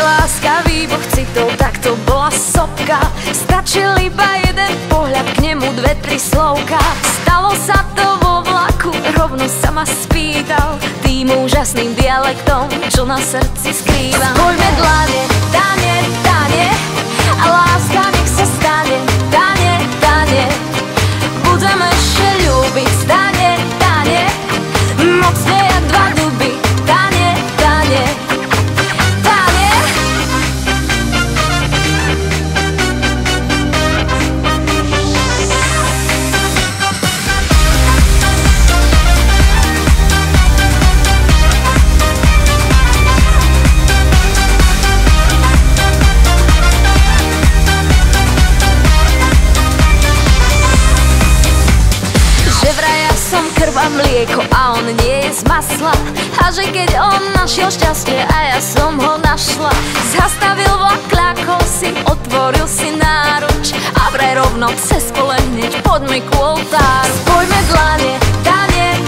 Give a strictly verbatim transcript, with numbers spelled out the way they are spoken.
láska, výbuch citov, tak to bola sopka. Stačil iba jeden pohľad, k nemu dve, tri slovka. Stalo sa to vo vlaku, rovno sa ma spýtal tým úžasným dialektom, čo na srdci skrývam. Spojme dlane, dane, dane, a láska nech sa stane, dane, dane. Budeme ešte ľúbiť, dane, dane, mocne jak dva duby, dane, dane. Mlieko a on nie je z masla, a že keď on našiel šťastie a ja som ho našla. Zastavil vlak, kľakol si, otvoril si náruč a vraj rovno cez kole hneď poďme k oltáru. Spojme dlane, dane,